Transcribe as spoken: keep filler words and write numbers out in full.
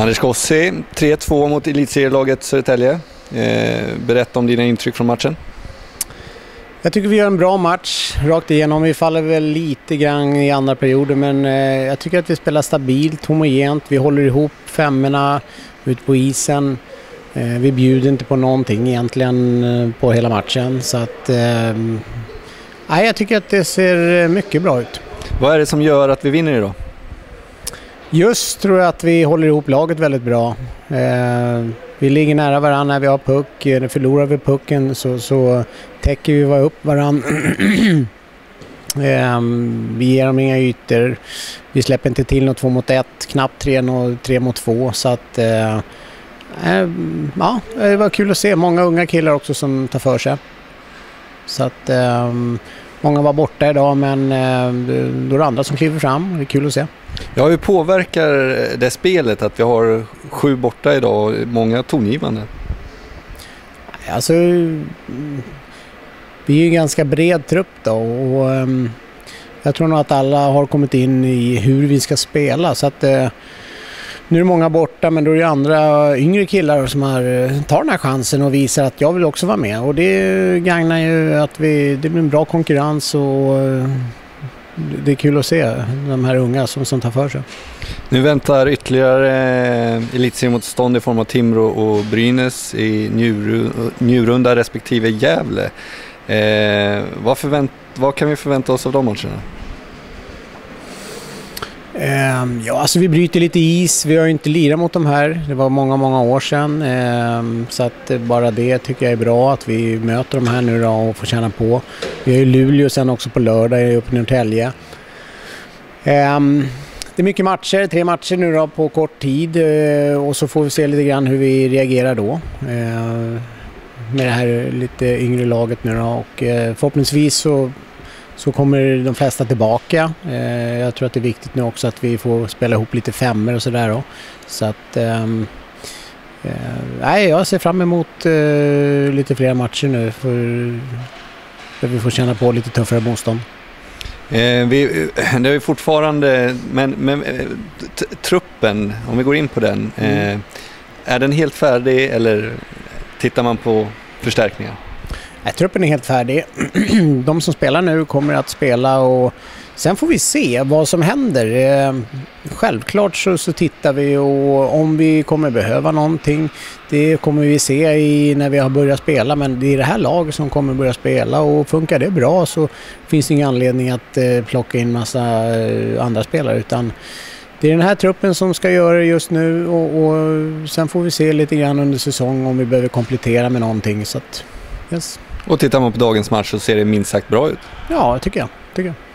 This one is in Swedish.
Anders Kossi, tre två mot elitserielaget Södertälje. Eh, berätta om dina intryck från matchen. Jag tycker vi gör en bra match rakt igenom. Vi faller väl lite grann i andra perioder, men eh, jag tycker att vi spelar stabilt, homogent. Vi håller ihop femmorna ut på isen. Eh, vi bjuder inte på någonting egentligen eh, på hela matchen. Så att, eh, nej, jag tycker att det ser mycket bra ut. Vad är det som gör att vi vinner idag? Just tror jag att vi håller ihop laget väldigt bra. Eh, vi ligger nära varandra när vi har puck. När förlorar vi pucken så, så täcker vi upp varandra. eh, vi ger dem inga ytor. Vi släpper inte till något två mot ett. Knappt tre, tre mot två. Så att, eh, eh, ja, det var kul att se. Många unga killar också som tar för sig. Så att eh, många var borta idag, men eh, då är det andra som kliver fram. Det är kul att se. Ja, hur påverkar det spelet att vi har sju borta idag och många tongivande? Alltså, vi är ju en ganska bred trupp då, och um, jag tror nog att alla har kommit in i hur vi ska spela. Så att uh, nu är det många borta, men då är det andra yngre killar som har, uh, tar den här chansen och visar att jag vill också vara med. Och det gagnar ju att vi, det blir en bra konkurrens och uh, det är kul att se de här unga som, som tar för sig. Nu väntar ytterligare eh, elitseriemotstånd i form av Timrå och Brynäs i Njur, Njurunda respektive Gävle. Eh, vad, förvänt, vad kan vi förvänta oss av de matcherna? Um, ja, alltså vi bryter lite is. Vi har ju inte lirat mot de här. Det var många, många år sedan. Um, så att bara det tycker jag är bra att vi möter de här nu då och får känna på. Vi har ju Luleå sen också på lördag uppe i Norrtälje. Um, det är mycket matcher, tre matcher nu då på kort tid. Uh, och så får vi se lite grann hur vi reagerar då. Uh, med det här lite yngre laget nu då. Och uh, förhoppningsvis så Så kommer de flesta tillbaka. Eh, jag tror att det är viktigt nu också att vi får spela ihop lite femmer och sådär då. Så att ehm, eh, jag ser fram emot eh, lite fler matcher nu för där vi får känna på lite tuffare motstånd. Eh, vi, det är fortfarande, men, men t- truppen, om vi går in på den, eh, mm. är den helt färdig eller tittar man på förstärkningar? Nej, truppen är helt färdig. De som spelar nu kommer att spela och sen får vi se vad som händer. Självklart så, så tittar vi och om vi kommer behöva någonting, det kommer vi se i när vi har börjat spela. Men det är det här laget som kommer börja spela och funkar det bra så finns det ingen anledning att eh, plocka in massa eh, andra spelare, utan det är den här truppen som ska göra det just nu och, och sen får vi se lite grann under säsong om vi behöver komplettera med någonting. Så att, yes. Och tittar man på dagens match så ser det minst sagt bra ut. Ja, tycker jag. Tycker jag.